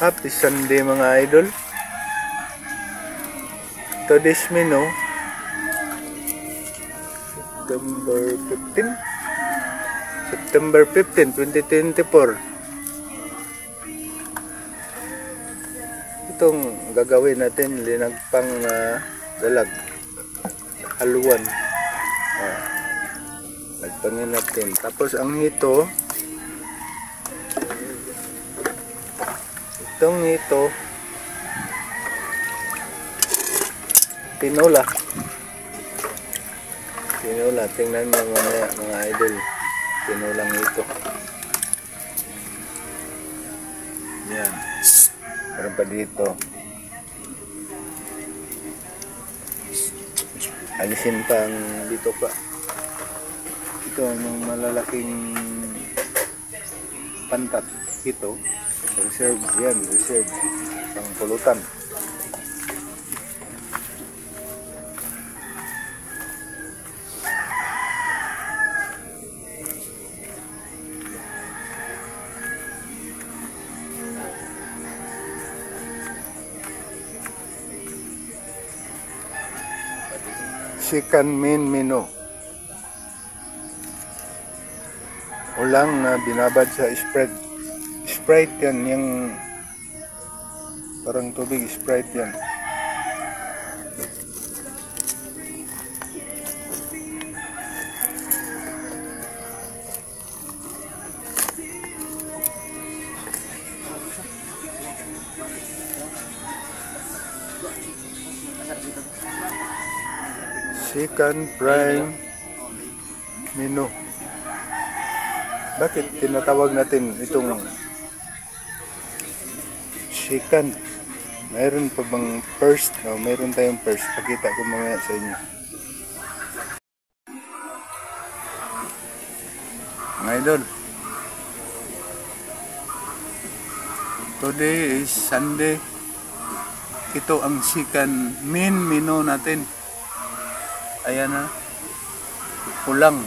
Happy Sunday mga idol. Today's menu, September 15, 2024. Itong gagawin natin, linagpang dalag, haluan. Lagpangin natin. Tapos ang hito, itong hito, tinola. Tingnan mo mamaya mga idol, tinolang ito. Yan. Meron pa dito. Alisin pa ang dito pa. Ito ang malalaking pantat. Ito. Reserve. Yan. Reserve. Pang pulutan. Chicken main menu. Ulang na binabad sa Sprite yan, yung parang tubig, Sprite yan. Chicken prime menu. Bakit tinatawag natin itong chicken? Mayroon pa bang first? No, mayroon tayong first. Pakita ko mamaya sa inyo. Mga idol, today is Sunday. Ito ang chicken main menu natin. Ayan na, ulang.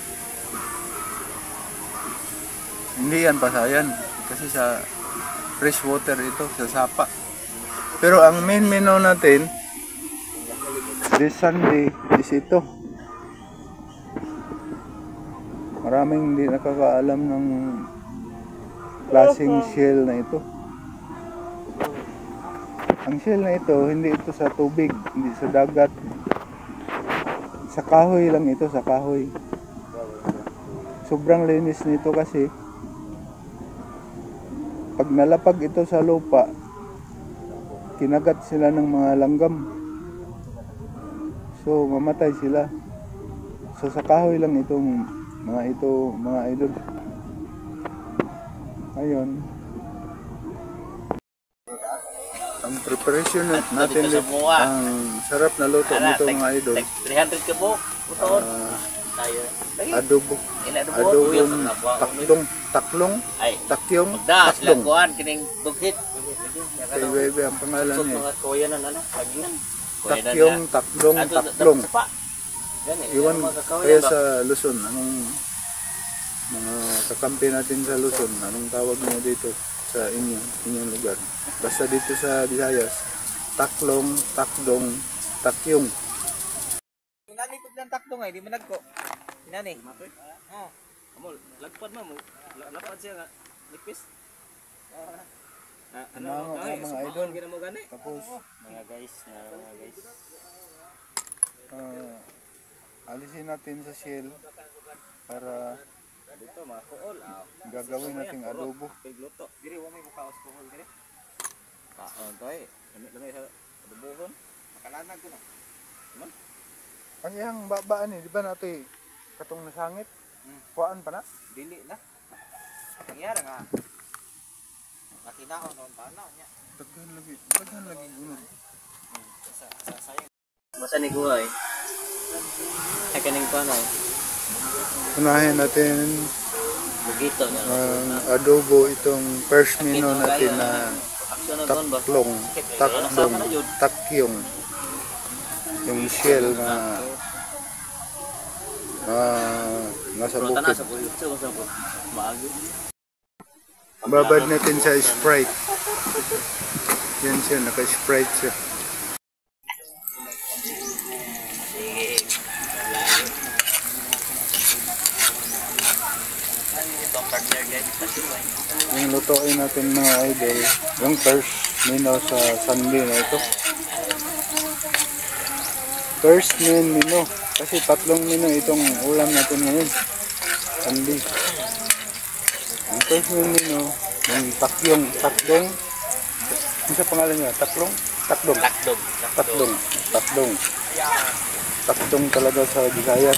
Hindi yan pasayan kasi sa fresh water ito, sa sapa. Pero ang main menu natin this Sunday is ito. Maraming hindi nakakaalam ng klaseng shell na ito. Ang shell na ito, hindi ito sa tubig, hindi sa dagat. Sa kahoy lang ito, sa kahoy. Sobrang linis nito kasi pag nalapag ito sa lupa, kinagat sila ng mga langgam. So mamatay sila. So sa kahoy lang itong mga idol. Ayun. Ang preparation natin ang sarap na luto nito mga idol. 300 ka po. Adobo yung taklong. Kuan kining bukit. Kay Bebe ang pangalan niya. Taklong. Iwan kaya sa Luzon, anong mga kakampi natin sa Luzon, anong tawag mo dito sa inyong lugar? Basta dito sa Visayas, taklong, takdong, takyong. Nalipod lang takdong ay, di man nagko. Inani. Oh. Amol, lagpad mo. Lapad siya nga. Nipis. Ano mga idol? Tapos mga guys. Alisin natin sa shell para dito mga kuol. Gagawin nating adobo. Pigluto. Diri wa may mukaos kuol diri. Kaon toy. Lamay sa adobohon. Makalanag ko na. Man. Ang iyang babaan ni, di ba nato katong nasangit? Kuan pa na? Dili na. Nangyari nga. Nakinaon noon pa na niya. Daghan lagi gunod. Sa sayang. Masa ni kuha eh. Ay kaning pa na. Unahin natin bugito na. Adobo itong first menu natin na taklong, takyong. Yung shell na nasa bukid. Babad natin sa Sprite. Yan siya, naka-sprite siya. Yung lutuin natin mga idol, yung first menu sa Sunday na ito. First main menu, kasi tatlong menu itong ulam natin ngayon. Sunday. Yung first main menu, yung takdong. Ano sa pangalan niya? Takdong. Takdong talaga sa Visayas.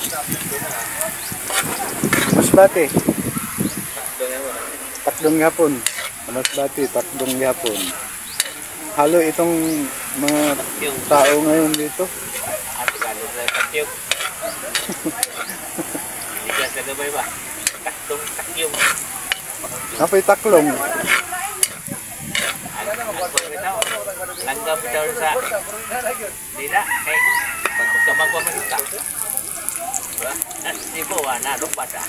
Masbate. Takdong yapon. Masbate, takdong yapon. Halo itong mga tao ngayon dito. Apay taklong. Langgam bitaw sa dila kay pagkamang pamilita. Sibo na lupa ta.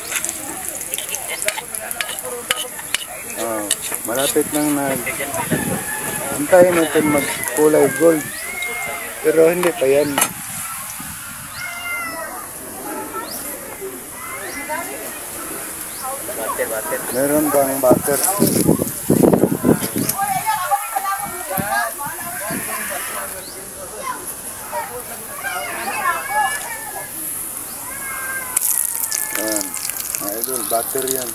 Malapit nang antayin natin magkulay gold. Pero hindi pa yan. Butter. Meron bang butter? Ayan, mga idol, butter yan.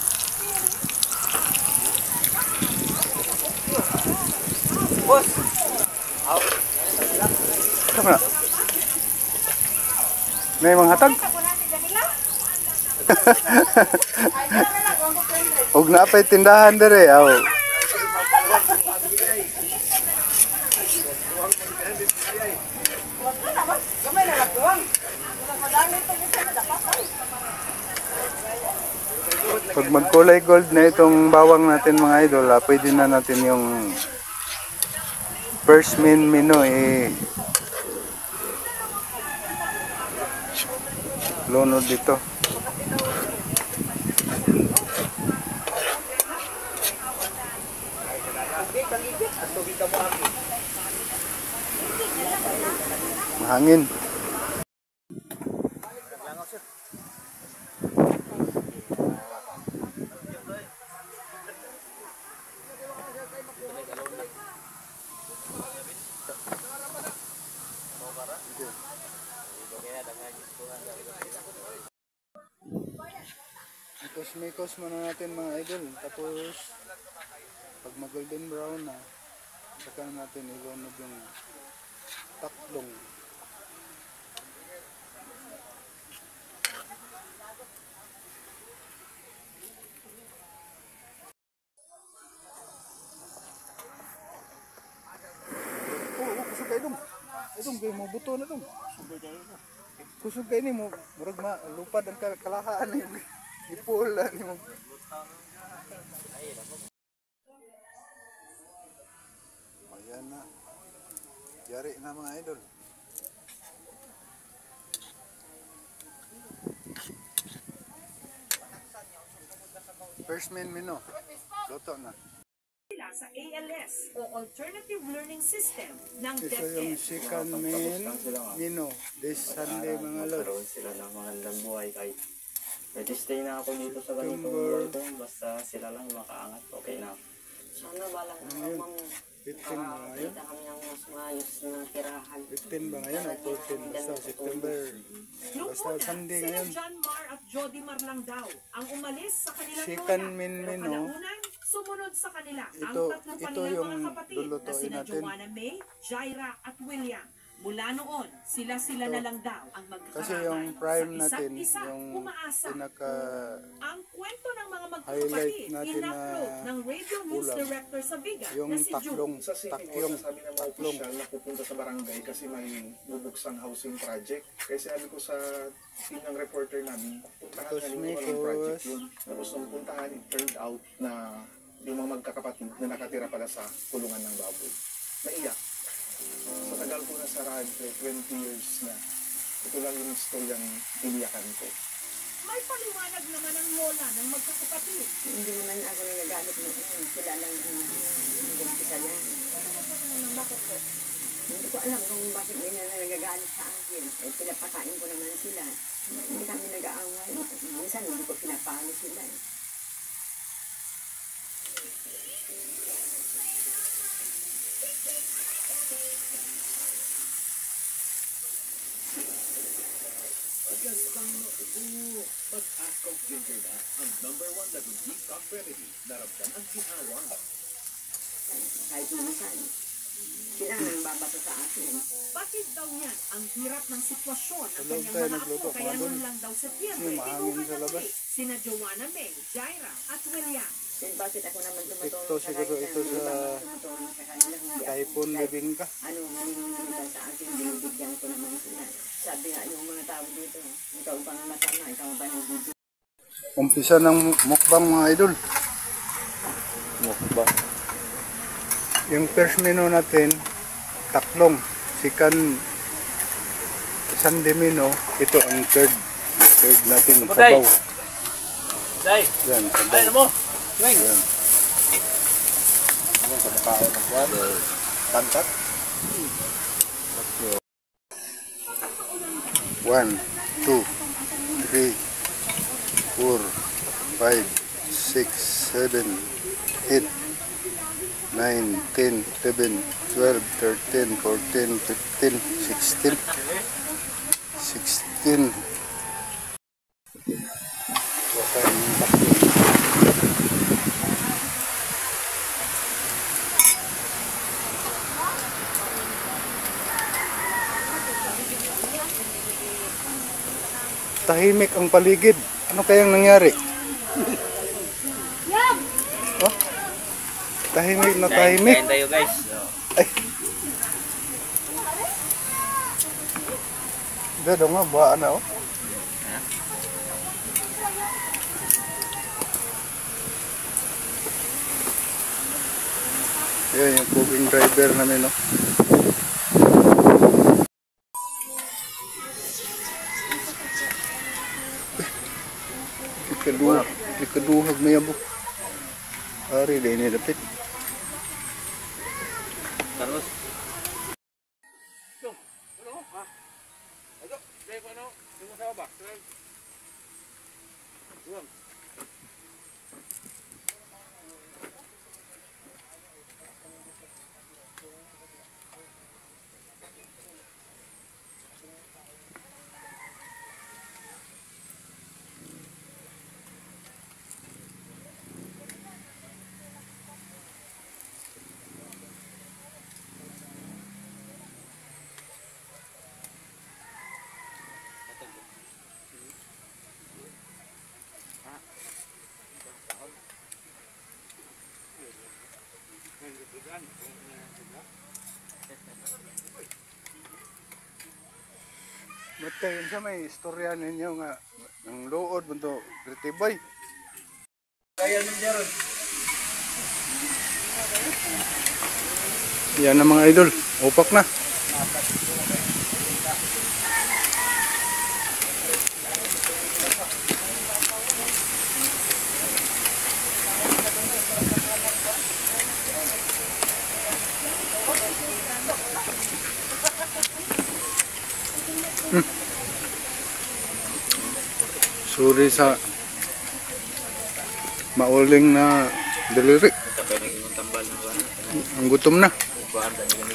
Boss. Tama na. May mga hatag? Huwag na pa'y tindahan dire. Pag magkulay gold na itong bawang natin mga idol, pwede na natin yung first main menu lunod dito. Mahangin. Mikos muna natin mga idol, tapos pag mag golden brown na saka natin ilunod yung takdong. Kusog kayo dong. Idong kayo mo buto na dong. Kusog kayo ni mo murag lupad ang kalahaan na yung ipula ni mo. Ayan na. Yari na mga idol. First main menu. Luto na. Sa ALS o Alternative Learning System ng Ito DepEd. yung second main menu. This Sunday mga lods. Magkaroon sila ng magandang buhay kahit nag-stay na ako dito sa ganitong buhay ko. Basta sila lang makaangat, okay na. Sana balang Ngayon, mong 15 ba ngayon? kita kami ng mas maayos na tirahan. 15 ba ngayon? Ay 14. Basta September. Noong Basta una, Sunday sila ngayon. John Mar at Jody Mar lang daw ang umalis sa kanilang Second lola. main Pero menu. kalaunan, sumunod sa kanila ang Ito tatlong yung kanilang mga kapatid na lulutuin sina natin. Joanna May, Jaira at William. Mula noon, sila-sila na lang daw ang Kasi magkakaramay. yung prime sa natin, isa't-isa, yung umaasa. pinaka Ang kwento ng mga highlight magkakapatid, natin na in-upload ng radio news ulam. director sa Biga yung na si taklong, June. Sa city taklong, hall, sabi ng mga opisyal na pupunta sa barangay kasi may bubuksang housing project. Kaya sabi ko sa team ng reporter namin, puntahan Tapos na may ninyo ang project cause. yun. Tapos nung puntahan, it turned out na yung mga magkakapatid na nakatira pala sa kulungan ng baboy. Naiyak. Sa tagal ko na sa radyo, 20 years na. Ito lang yung storyang iniyakan ko. May paliwanag naman ang lola ng magkakapatid. Hindi naman ako nagagalit noon. Sila lang ang nag-umpisa yan. Bakit po? Hindi ko alam kung bakit nila nagagalit sa akin. Eh, pinapakain ko naman sila. Hindi kami nag-aaway. Minsan hindi ko pinapalo sila. Kahit minsan, sila ang babato sa akin. Bakit daw niyan ang hirap ng sitwasyon ng Tulog kanyang tayo, mga nagluto, apo kaya mga noon dun. lang daw Setyembre, Mahangin tinugan sa na labas. muli sina Joanna May, Jaira at William. Then bakit ako naman Ito tumutulong sa siguro kanila? ito Hindi ba sa ako tumutulong sa kanila? Hindi ako Typhoon kahit bibingka. ano nila sa akin, binibigyan ko naman sila. Sabi nga yung mga tao dito, ikaw bang masama, ikaw ba nagbibigyan? Umpisa ng mukbang mga idol. Mukbang. Yung first menu natin, taklong. Second, sandemino. Ito ang third. Third natin, Patay. sabaw. Day, Yan, ay sabaw. mo. Wing. Yan. Pantat. 1, 2, 3, 4, 5, 6, 7, 8, 9, 10, 11, 12, 13, 14, 15, 16, 16. Tahimik ang paligid. Ano kayang nangyari? Oh? Tahimik na tahimik. Kain tayo guys. Ay. Gado nga, ba na oh. Yan yung cooking driver namin, no? Ikaduhag may abo. Ari, dahil nilapit. Terus. Ba't yun sa may istorya ninyo nga ng luod mo to, Boy? Yan ang mga idol, upak na. Sorry sa mauling na delivery. Tapos naging tambal na ba? Ang gutom na. Kuhaan na ganyan.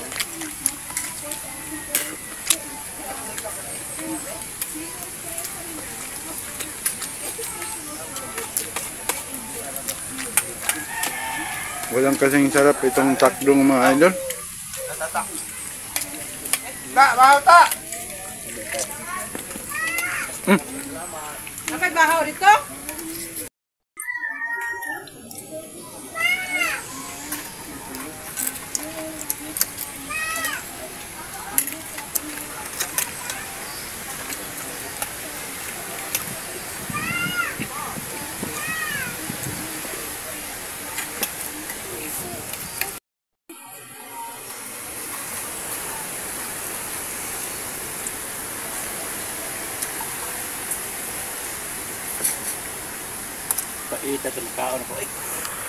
Walang kasing sarap itong takdong mga idol. Nakay bahaw dito? Ita itong kaon ko. Ay!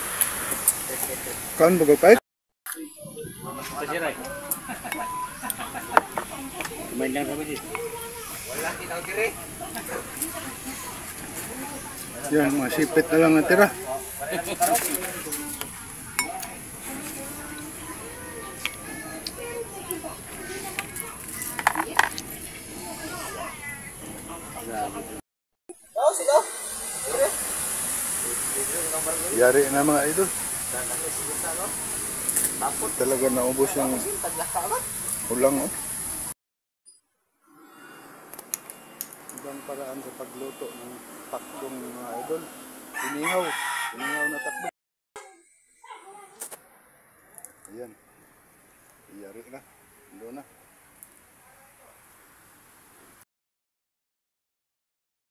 Kaon bago pa Pasiray. Kumain lang kami dito. Wala tinaw diri. Yan, mga sipit na lang natira. Yari na mga idol. Talaga naubos yung ulang, oh. Ibang paraan sa pagluto ng takdong mga idol. Inihaw na takdong. Ayan. Yari na. Doon na.